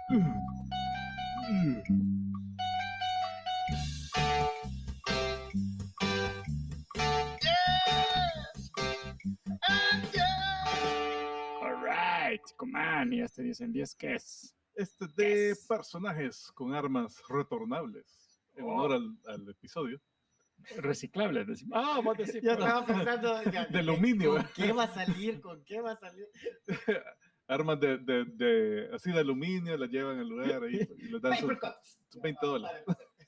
Alright, coman, y este 10 en 10, ¿qué es? Este de personajes con armas retornables, en honor al episodio. Reciclable, decimos. Ah, vos decís. Yo estaba pensando de aluminio. ¿Con qué va a salir? ¿Con qué va a salir? Armas así de aluminio, las llevan al lugar ahí y les dan sus $20.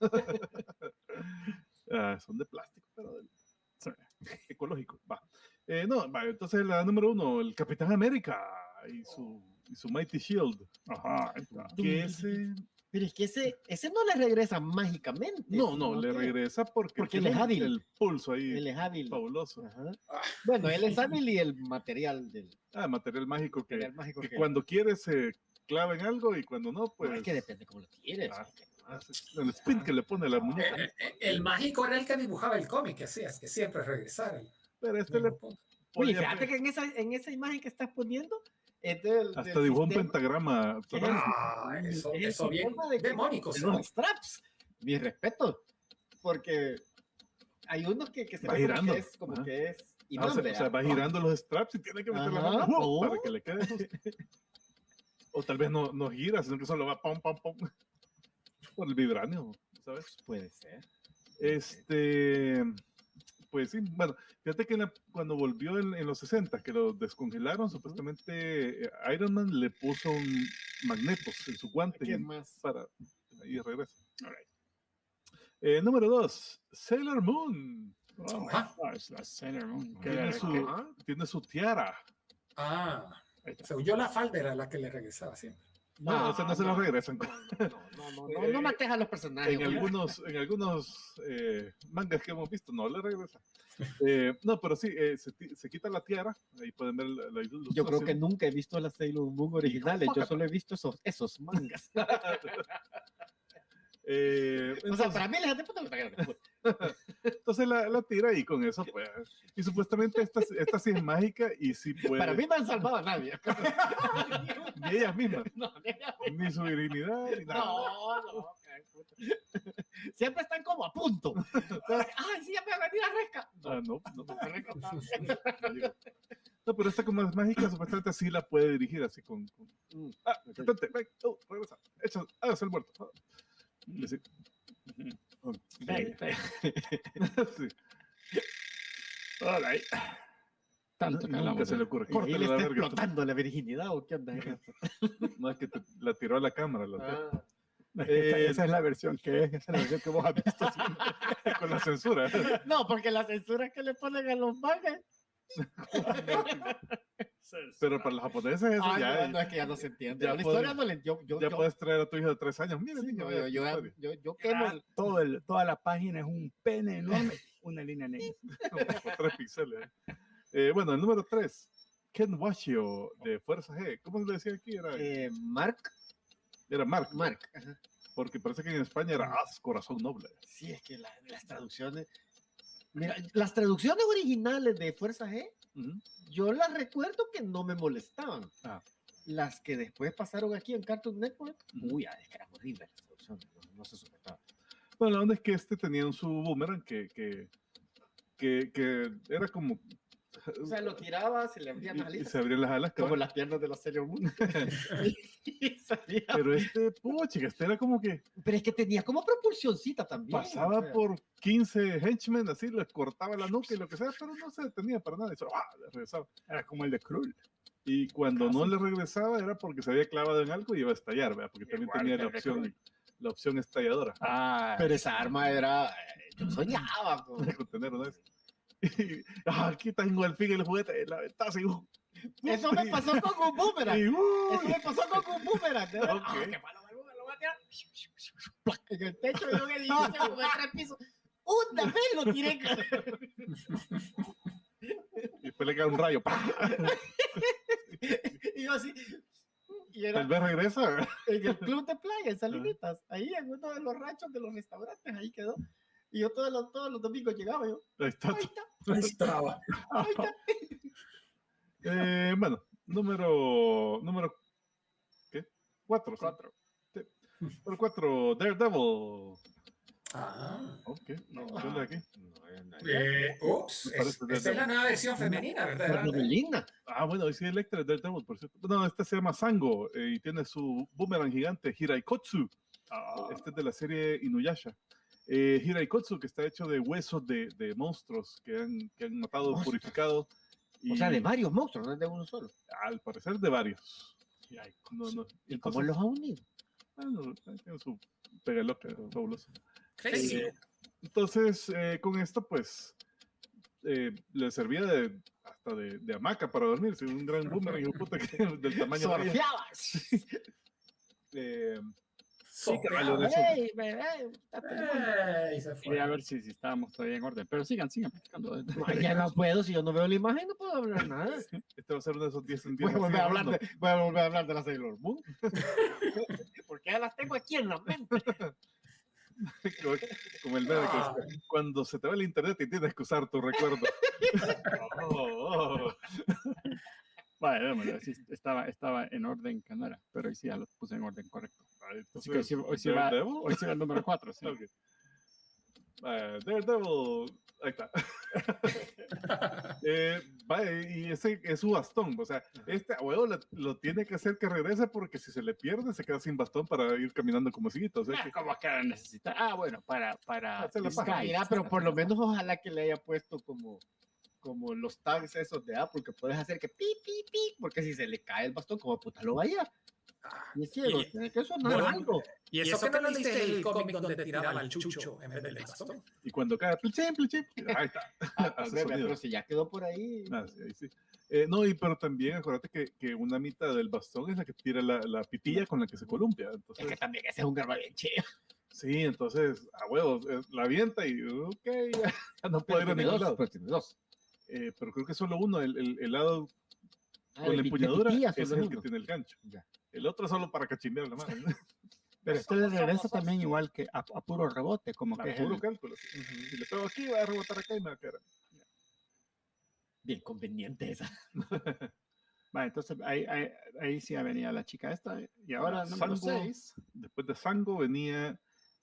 Son de plástico, pero ecológico. Va. Entonces la número 1, el Capitán América y su Mighty Shield. Ajá. Que ese... Pero es que ese no le regresa mágicamente. No, le regresa porque él es hábil. El pulso ahí. Él es hábil. Fabuloso. Ajá. Bueno, él es hábil y el material del... material mágico que que cuando quieres se clava en algo y cuando no, pues... No, es que depende cómo lo quieres. El spin que le pone la muñeca. El mágico era el que dibujaba el cómic, que hacías, que siempre regresara. Pero este le... Oye, fíjate que en esa imagen que estás poniendo... Hasta dibujó un pentagrama. Eso bien demónico. Los straps. Mi respeto. Porque hay unos que se va ve girando. que es o sea, va girando los straps y tiene que meter la mano para que le quede. O tal vez no gira, sino que solo va pom, pom, pom. Por el vibranio, ¿sabes? Puede ser. Pues sí, bueno, fíjate que cuando volvió en los 60, que lo descongelaron, supuestamente Iron Man le puso magnetos en su guante. ¿Qué más? Para ahí regresa. Right. Número 2, Sailor Moon. Es la Sailor Moon. Tiene su tiara. Según yo, la falda era la que le regresaba siempre. No, no se los regresan. No mates a los personajes. En algunos mangas que hemos visto, no le regresa. No, pero sí, se quita la tiara. Ahí pueden ver la ilustración. Yo creo que nunca he visto las Sailor Moon originales. Yo solo he visto esos mangas. O sea, para mí les entonces la tira y con eso pues. Y supuestamente esta sí es mágica y sí puede. Para mí no han salvado a nadie. Ni ellas mismas. Ni su dignidad ni nada. No. Siempre están como a punto. Ay, sí, ya me va a venir a resca. No, pero esta como es mágica, supuestamente así la puede dirigir así con... detente, ven, regresa, hágase el muerto. Sí. Sí. Alright. Tanto que se le ocurre. ¿Y él está explotando la virginidad o qué onda? No, es que la tiró a la cámara. Esa es la versión esa es la versión que vos has visto siempre. Con la censura. No, porque la censura que le ponen a los mangas. Pero para los japoneses eso ya... No, es que ya no se entiende. La historia no le entiendo. Ya puedes traer a tu hijo de 3 años. Mira, sí, niño, yo quemo. Toda la página es un pene enorme, una línea negra. Con 3 píxeles. Bueno, el número 3. Ken Washio de Fuerza G. ¿Cómo se le decía aquí? Era Mark. Era Mark. Ajá. Porque parece que en España era Corazón Noble. Sí, es que las traducciones... Mira, las traducciones originales de Fuerza G, yo las recuerdo que no me molestaban. Las que después pasaron aquí en Cartoon Network, es que eran horribles las traducciones, no se sujetaban. Bueno, la onda es que tenía su boomerang que era como... O sea, lo tiraba, se le abrían las alas. Y se abrían las alas. Como las piernas de los Sailor Moon. Pero chica, era como que... Pero es que tenía como propulsioncita también. Pasaba por 15 henchmen, así, les cortaba la nuca y lo que sea, pero no se detenía para nada. Y solo, le regresaba. Era como el de Krull. Y cuando no le regresaba era porque se había clavado en algo y iba a estallar, ¿verdad? Porque también tenía la opción estalladora. Pero esa arma era... Yo soñaba con tener una vez. Aquí tengo al fin el juguete en la ventana. Eso me pasó con un boomerang. Eso me pasó con un boomerang. Okay. Qué malo, lo voy a tirar. En el techo de un edificio de 3 pisos. Una vez lo tiré. Y después le cae un rayo. Y yo así. Tal vez regresa. En el club de playa, en Salinitas. Ahí en uno de los ranchos de los restaurantes. Ahí quedó. Y yo todos los domingos llegaba yo. Ahí estaba. Bueno, número ¿qué? 4. Número 4, Daredevil. Ok. ¿Qué onda aquí? Esa es la nueva versión femenina, ¿verdad? Femenina. Bueno, hoy sí Electra es Daredevil, por cierto. No, este se llama Sango y tiene su boomerang gigante, Hiraikotsu. Este es de la serie Inuyasha. Hiraikotsu, que está hecho de huesos de monstruos que han matado, purificado. O sea, de varios monstruos, no es de uno solo. Al parecer de varios. ¿Y cómo los ha unido? Tiene su pegaloca fabuloso. Crazy. Entonces, con esto, pues, le servía hasta de hamaca para dormir. Un gran boomerang, hijo de puta, del tamaño de Quería ver si estábamos todavía en orden, pero sigan platicando. Ya no puedo, si yo no veo la imagen, no puedo hablar nada. Este va a ser uno de esos 10 en 10. Voy a volver a hablar de la Sailor Moon. Porque ya las tengo aquí en la mente. Como el meme que cuando se te va el internet y tienes que usar tu recuerdo. Bueno, estaba en orden que no era, pero hoy sí ya lo puse en orden correcto. Así que hoy sí va el número 4. ¿Sí? Okay. Daredevil, ahí está. Y ese es su bastón. O sea, este huevo lo tiene que hacer que regrese porque si se le pierde se queda sin bastón para ir caminando como siguito. O sea, como que necesita. Bueno, para Mira, pero por lo menos ojalá que le haya puesto como los tags esos de Apple que puedes hacer que pi, porque si se le cae el bastón, como puta lo vaya. Y es ciego, tiene que sonar algo. Y eso que no leíste el cómic donde tiraba el chucho en vez del bastón. Y cuando cae, plichín, ahí está. Pero si ya quedó por ahí. Sí. Pero también acuérdate que una mitad del bastón es la que tira la pitilla con la que se columpia. Entonces, es que también ese es un garba bien chido. Sí, entonces, a huevos, la avienta y ya no puede ir a ningún lado. Pero tiene dos. Pero creo que solo uno, el lado con la empuñadura, ese es el que tiene el gancho. Ya. El otro solo para cachimbear la mano. Pero esto le regresa también igual que a puro rebote, como que puro cálculo. Sí. Si le pego aquí, va a rebotar acá y me va a caer. Bien conveniente esa. Entonces ahí sí venía la chica esta. Y ahora número 6. Después de Sango venía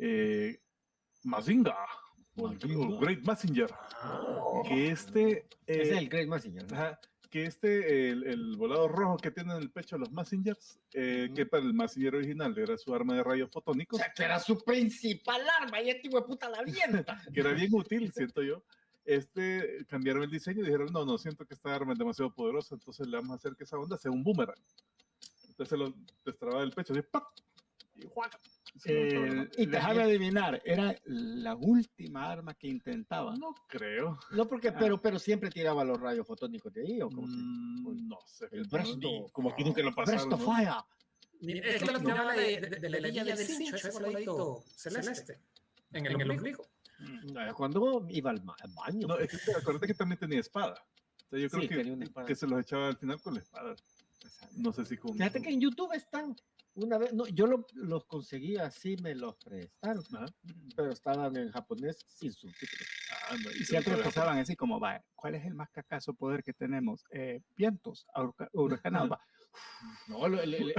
Mazinga. O Great Messenger. Que es el Great Messenger. Ajá, que el volado rojo que tienen en el pecho los Messengers, que para el Messenger original era su arma de rayos fotónicos. O sea, que era su principal arma y este hijo de puta la avienta. Que era bien útil, siento yo. Cambiaron el diseño y dijeron, no, siento que esta arma es demasiado poderosa, entonces le vamos a hacer que esa onda sea un boomerang. Entonces se lo destraba del pecho, así, ¡pac! Y ¡juaca! Y déjame adivinar, ¿era la última arma que intentaba? No creo. No, porque, pero siempre tiraba los rayos fotónicos de ahí, ¿o cómo no sé. El Bresto. Como aquí nunca lo pasaron. Bresto Fire. Es que lo tiraba de la línea del cincho, ese voladito celeste, en el ombligo. Cuando iba al baño. No, es que acuérdate que también tenía espada. O sea, yo creo que se los echaba al final con la espada. No sé si con... Fíjate que en YouTube están... Una vez, no, yo los conseguí así, me los prestaron, pero estaban en japonés sin subtítulos. Y siempre pasaban así como, ¿cuál es el más cacazo poder que tenemos? Vientos, huracanados. No, el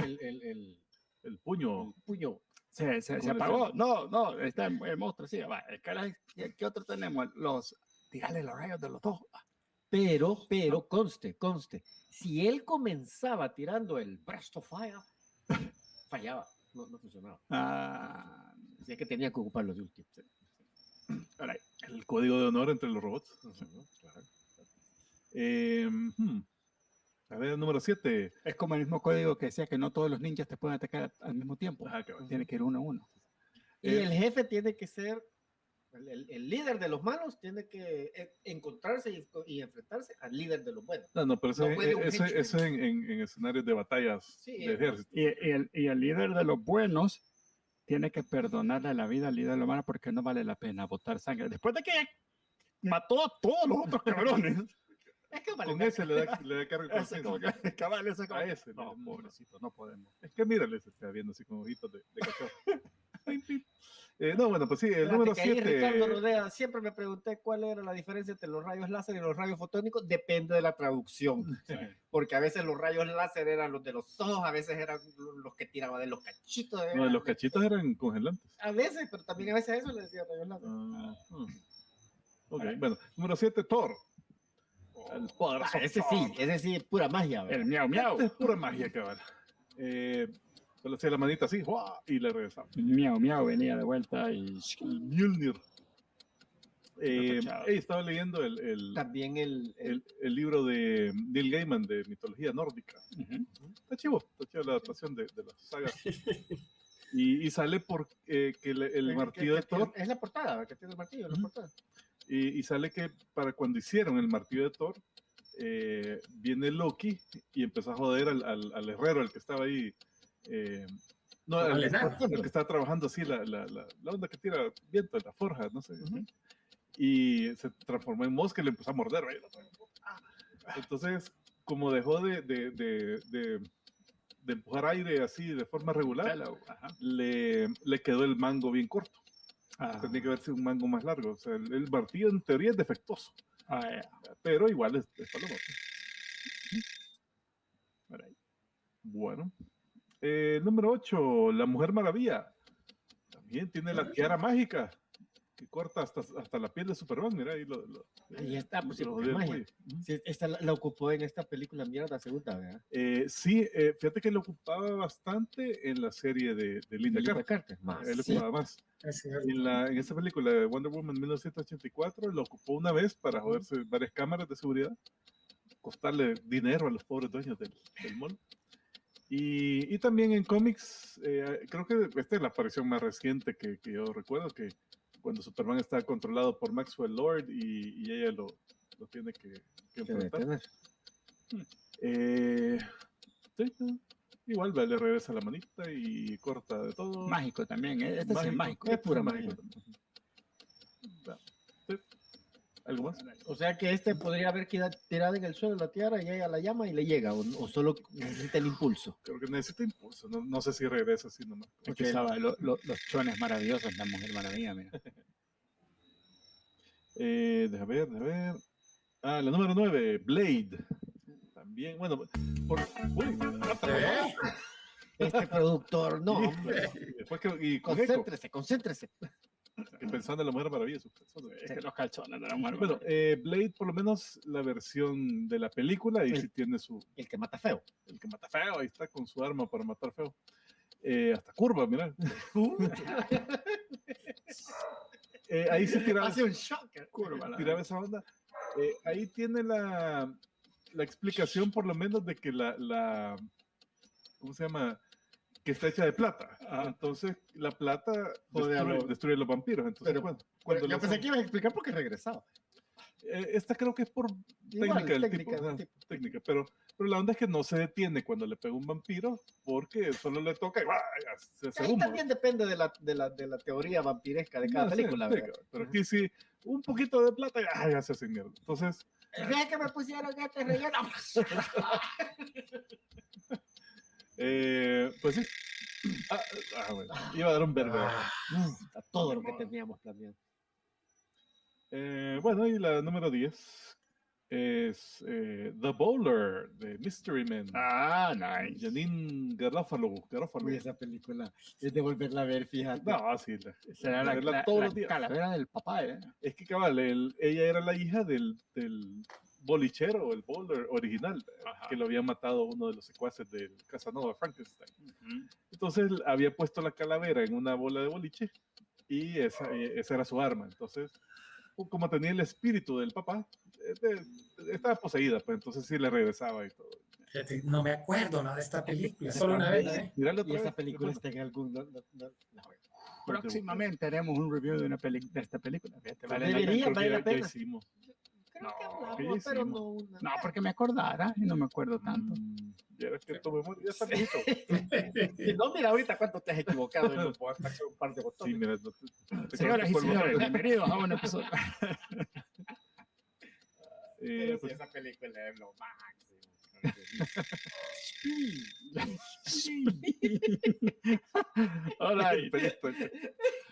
puño. El puño. Se apagó. No, está el monstruo, sí. ¿Qué otro tenemos? Tirarle los rayos de los dos. Pero conste, si él comenzaba tirando el Breast of Fire, fallaba, no funcionaba. Así que tenía que ocupar los últimos. Ahora, el código de honor entre los robots. Claro. A ver, número 7. Es como el mismo código que decía que no todos los ninjas te pueden atacar al mismo tiempo. Tiene que ir uno a uno. Y el jefe tiene que ser, el líder de los malos tiene que encontrarse y enfrentarse al líder de los buenos. No, pero eso es en escenarios de batallas de ejército. Y el líder de los buenos tiene que perdonarle la vida al líder de los malos porque no vale la pena botar sangre. Después de que mató a todos los otros cabrones. Es que con ese le da carga ese no, pobrecito, no podemos. Es que mírale, se está viendo así con ojitos de cachorro. No, bueno, pues sí, el número 7. Ricardo Rodea, siempre me pregunté cuál era la diferencia entre los rayos láser y los rayos fotónicos. Depende de la traducción. Sí. Porque a veces los rayos láser eran los de los ojos, a veces eran los que tiraban de los cachitos. No, los cachitos eran congelantes. A veces, pero también a veces eso le decía rayos láser. Ok, bueno, número 7, Thor. El poderoso ese sí es pura magia. ¿Verdad? El miau miau. Es pura magia, cabal. Solo hacía la manita así, ¡guau! Y le regresaba. Miau miau venía de vuelta y Mjolnir. Estaba leyendo también el libro de Neil Gaiman de mitología nórdica. Está chivo la adaptación de las sagas. y sale por que el martillo de Thor. Es la portada, que tiene el martillo, la portada. Y sale que para cuando hicieron el martillo de Thor, viene Loki y empezó a joder al herrero, el que estaba ahí. No, el que estaba trabajando así, la onda que tira viento en la forja, no sé. Y se transformó en mosca y le empezó a morder. Entonces, como dejó de empujar aire así de forma regular, le quedó el mango bien corto. Tenía que verse un mango más largo. O sea, el martillo en teoría es defectuoso. Pero igual es paloma. Bueno. Número 8, la Mujer Maravilla. También tiene la tiara mágica que corta hasta la piel de Superman. Mira, ahí está, pues sí, esta la ocupó en esta película mierda segunda, ¿verdad? Sí, fíjate que lo ocupaba bastante en la serie de Linda Carter. Él ocupaba más. En esta película de Wonder Woman 1984 lo ocupó una vez para joderse varias cámaras de seguridad, costarle dinero a los pobres dueños del mall. Y también en cómics, creo que esta es la aparición más reciente que yo recuerdo, que cuando Superman está controlado por Maxwell Lord y ella lo tiene que enfrentar. Sí, igual le regresa la manita y corta de todo. Mágico también, este es mágico. Es pura magia. Sí. ¿Algo más? O sea que podría haber quedado tirado en el suelo la tiara y ella la llama y le llega, o solo necesita el impulso. Creo que necesita impulso, no sé si regresa así nomás. Porque usaba los chones maravillosos, la Mujer Maravilla, mira. Déjame ver. La número 9, Blade. También, bueno, este productor, no, hombre. Concéntrese. Y pensando en la Mujer Maravilla, los calzones de la Mujer Maravilla. Blade, por lo menos la versión de la película, y sí tiene el que mata feo. El que mata feo, ahí está con su arma para matar feo. Hasta curva, mira. Ahí se tiraba. Hace un shock. Tiraba esa onda. Ahí tiene la explicación, por lo menos, de que la ¿cómo se llama? Que está hecha de plata. Entonces, la plata destruye a los vampiros. Entonces, cuando yo pensé que ibas a explicar por qué regresaba. Esta creo que es por técnica, pero la onda es que no se detiene cuando le pega un vampiro, porque solo le toca y se ahí también depende de la teoría vampiresca de cada película. Pero aquí sí, un poquito de plata y ya se hace mierda. Entonces... ¿Ves que me pusieron este relleno? Pues sí. Bueno. Iba a dar un verbo. A todo lo que teníamos planeado. Bueno, y la número 10 es The Bowler de Mystery Men. Nice. Janine Garofalo. Uy, esa película es de volverla a ver, fíjate. No, sí. Será la calavera del papá, ¿eh? Es que cabal, ella era la hija del bolichero, el bowler original, que lo había matado uno de los secuaces del Casanova Frankenstein. Entonces había puesto la calavera en una bola de boliche y esa era su arma. Entonces, como tenía el espíritu del papá, estaba poseída, pues entonces sí le regresaba y todo. No me acuerdo nada de esta película, solo una vez. Y esta película está en algún... Próximamente haremos un review de esta película. Vale la pena. Hicimos. Creo que hablamos, pero no. No, porque me acordara y no me acuerdo tanto. Ya ves que tu memoria ya está viejito. Si no, mira ahorita cuánto te has equivocado y no puedo hacer un par de botones. Sí, mira. Señoras y señores, bienvenidos a un episodio. Pues, esa película es lo máximo. Hola.